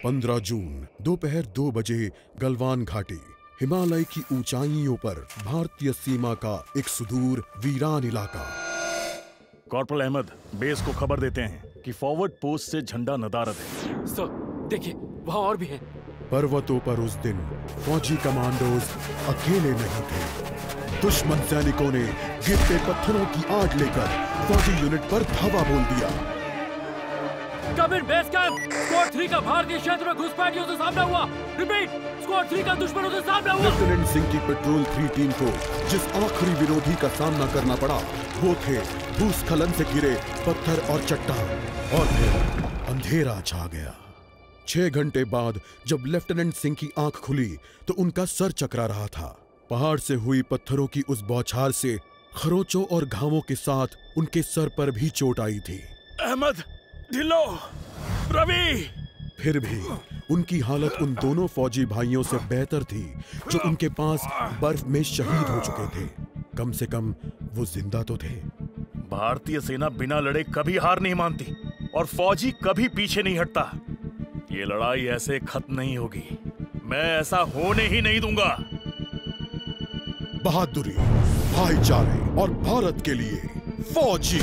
15 जून दोपहर 2 बजे गलवान घाटी, हिमालय की ऊंचाइयों पर भारतीय सीमा का एक सुदूर वीरान इलाका। कॉर्पोरल अहमद, बेस को खबर देते हैं कि फॉरवर्ड पोस्ट से झंडा नदारद है। सर, देखिए वहाँ और भी हैं। पर्वतों पर उस दिन फौजी कमांडोज अकेले नहीं थे। दुश्मन सैनिकों ने गिरते पत्थरों की आड़ लेकर फौजी यूनिट पर धावा बोल दिया। Come in base camp, squad 3 का भारतीय क्षेत्र में घुसपैठियों से सामना हुआ। रिपीट, स्क्वाड 3 का दुश्मनों से सामना हुआ। लेफ्टिनेंट सिंह की पेट्रोल 3 टीम को जिस आखिरी विरोधी का सामना करना पड़ा वो थे भूस्खलन से घिरे पत्थर और चट्टान। और फिर अंधेरा छा गया। 6 घंटे बाद जब लेफ्टिनेंट सिंह की आंख खुली तो उनका सर चकरा रहा था। पहाड़ से हुई पत्थरों की उस बौछार से खरोंचों और घावों के साथ उनके सर पर भी चोट आई थी। अहमद, ढिल्लो, रवि। फिर भी उनकी हालत उन दोनों फौजी भाइयों से बेहतर थी जो उनके पास बर्फ में शहीद हो चुके थे। कम से कम वो जिंदा तो थे। भारतीय सेना बिना लड़े कभी हार नहीं मानती और फौजी कभी पीछे नहीं हटता। ये लड़ाई ऐसे खत्म नहीं होगी। मैं ऐसा होने ही नहीं दूंगा। बहादुरी, भाईचारे और भारत के लिए फौजी।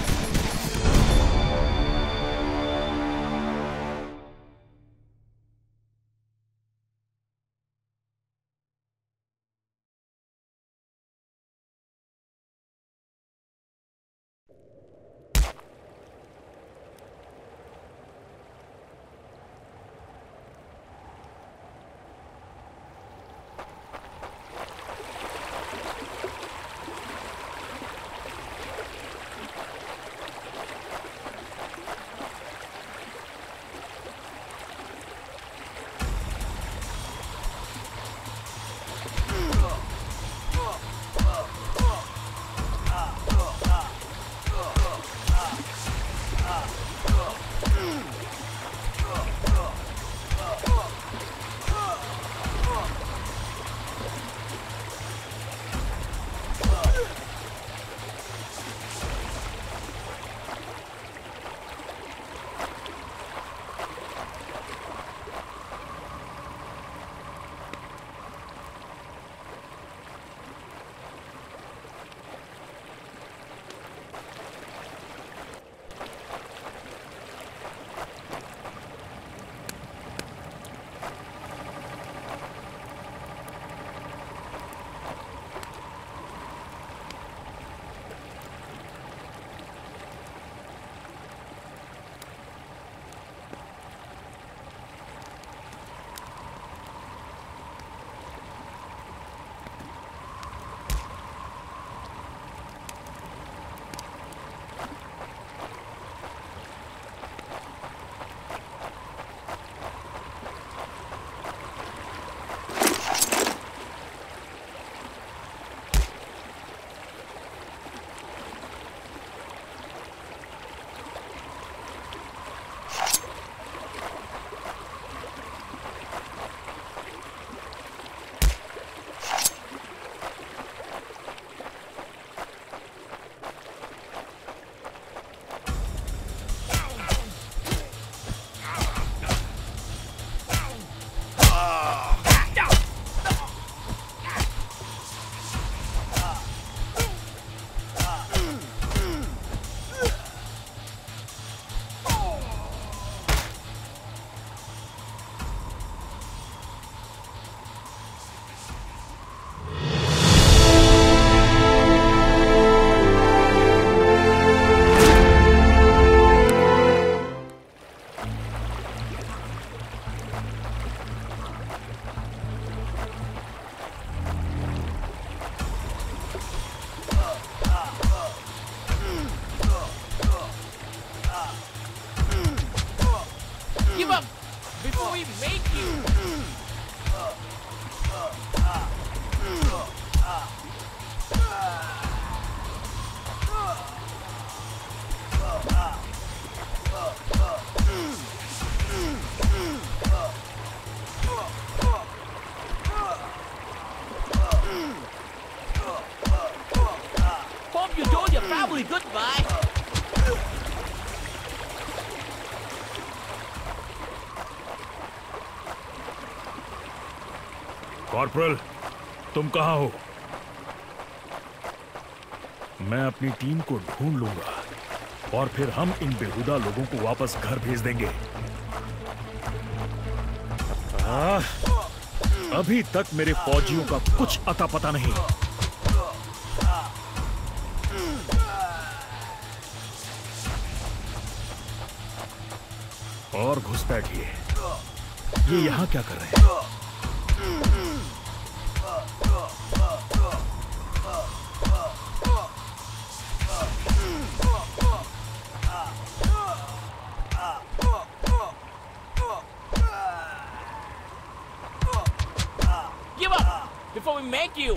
family goodbye. कॉर्पोरल, तुम कहां हो? मैं अपनी टीम को ढूंढ लूंगा और फिर हम इन बेहुदा लोगों को वापस घर भेज देंगे। अभी तक मेरे फौजियों का कुछ अता पता नहीं। और घुसपैठिए, ये यहां क्या कर रहे हैं? Give up before we make you.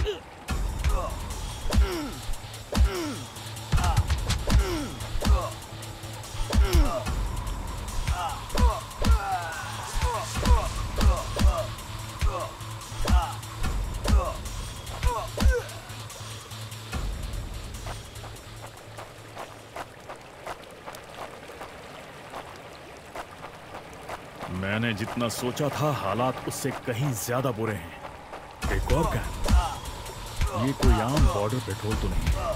मैंने जितना सोचा था हालात उससे कहीं ज्यादा बुरे हैं। एक और कैंप, ये कोई आम बॉर्डर पेट्रोल तो नहीं है।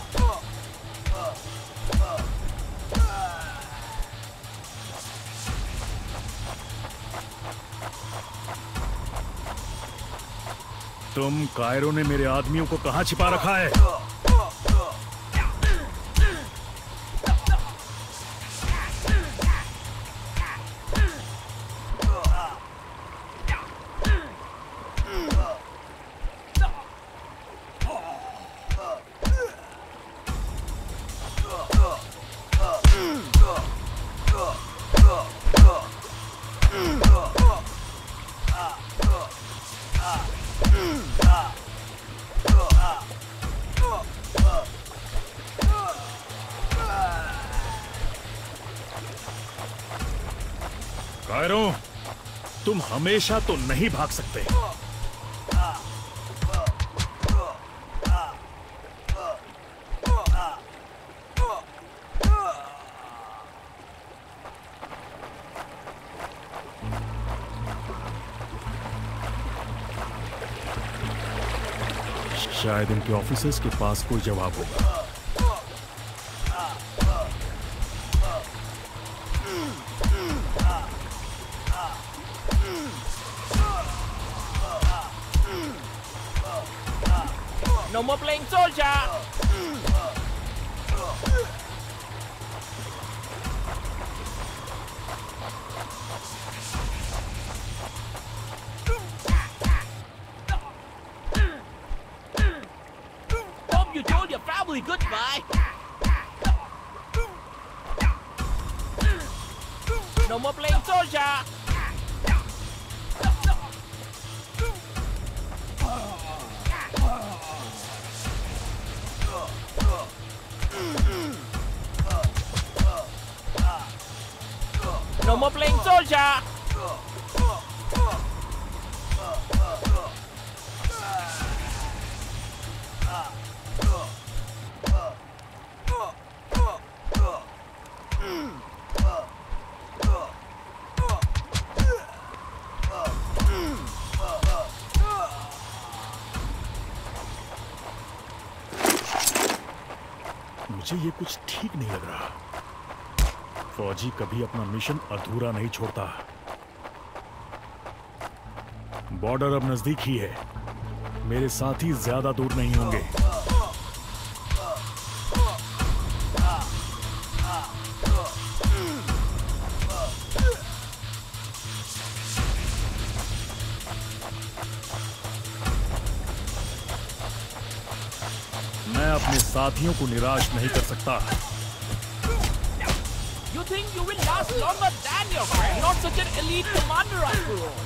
तुम कायरो ने मेरे आदमियों को कहां छिपा रखा है? कायरो, तुम हमेशा तो नहीं भाग सकते। शायद इनके ऑफिसर्स के पास कोई जवाब होगा। No more playing soldier. Hope you told your family goodbye. No more playing soldier. No more playing soldier. मुझे ये कुछ ठीक नहीं लग रहा। फौजी कभी अपना मिशन अधूरा नहीं छोड़ता। बॉर्डर अब नजदीक ही है, मेरे साथी ज्यादा दूर नहीं होंगे। मैं अपने साथियों को निराश नहीं कर सकता। You think you will last longer than your friend? Not such an elite commander after all.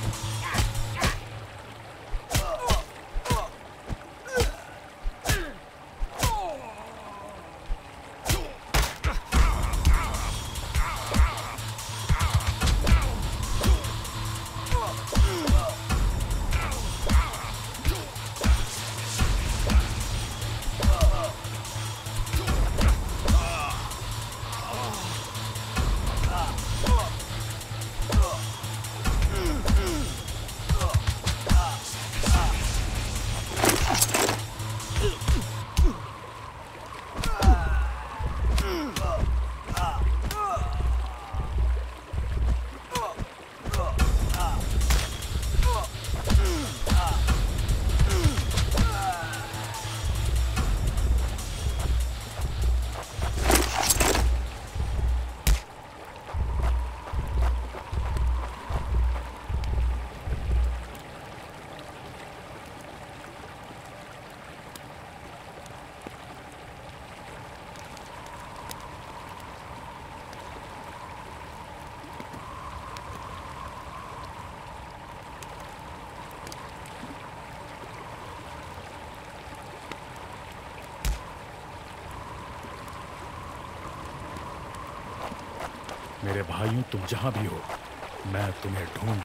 मेरे भाइयों, तुम जहां भी हो, मैं तुम्हें ढूंढ।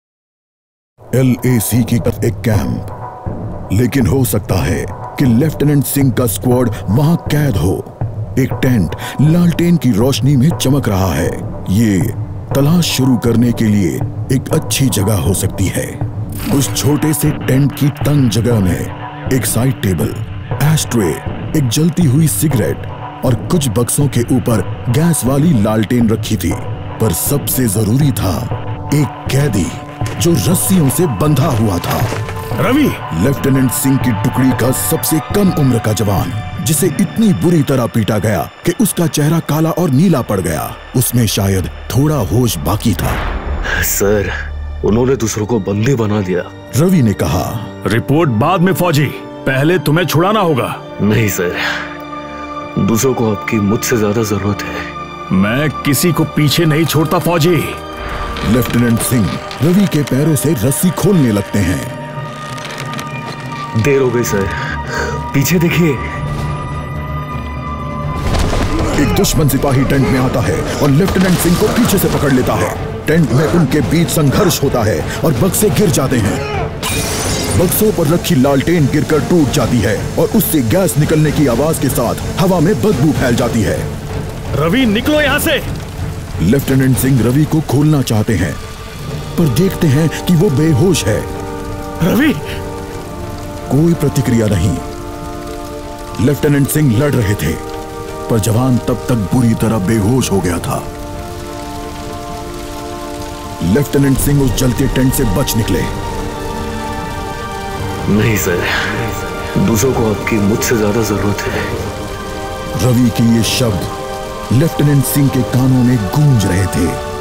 LAC की एक कैंप, लेकिन हो सकता है कि लेफ्टिनेंट सिंह का स्क्वाड वहां कैद हो। एक टेंट लालटेन की रोशनी में चमक रहा है। ये तलाश शुरू करने के लिए एक अच्छी जगह हो सकती है। उस छोटे से टेंट की तंग जगह में एक साइड टेबल, एस्ट्रे, एक जलती हुई सिगरेट और कुछ बक्सों के ऊपर गैस वाली लालटेन रखी थी। पर सबसे जरूरी था एक कैदी जो रस्सियों से बंधा हुआ था। रवि! लेफ्टिनेंट सिंह की टुकड़ी का सबसे कम उम्र का जवान, जिसे इतनी बुरी तरह पीटा गया कि उसका चेहरा काला और नीला पड़ गया। उसमें शायद थोड़ा होश बाकी था। सर, उन्होंने दूसरों को बंदी बना दिया। रवि ने कहा। रिपोर्ट बाद में फौजी, पहले तुम्हें छुड़ाना होगा। नहीं सर, दूसरों को आपकी मुझसे ज्यादा जरूरत है। मैं किसी को पीछे नहीं छोड़ता फौजी। लेफ्टिनेंट सिंह रवि के पैरों से रस्सी खोलने लगते हैं। देर हो गई सर, पीछे देखिए। एक दुश्मन सिपाही टेंट में आता है और लेफ्टिनेंट सिंह को पीछे से पकड़ लेता है। टेंट में उनके बीच संघर्ष होता है और बक्से गिर जाते हैं। बक्सों पर रखी लालटेन गिरकर टूट जाती है और उससे गैस निकलने की आवाज के साथ हवा में बदबू फैल जाती है। रवि, निकलो यहाँ से। लेफ्टिनेंट सिंह रवि को खोलना चाहते हैं, पर देखते हैं कि वो बेहोश है। रवि! कोई प्रतिक्रिया नहीं। लेफ्टिनेंट सिंह लड़ रहे थे, पर जवान तब तक बुरी तरह बेहोश हो गया था। लेफ्टिनेंट सिंह उस जलते टेंट से बच निकले। नहीं सर, दूसरों को आपकी मुझसे ज्यादा जरूरत है। रवि के ये शब्द लेफ्टिनेंट सिंह के कानों में गूंज रहे थे।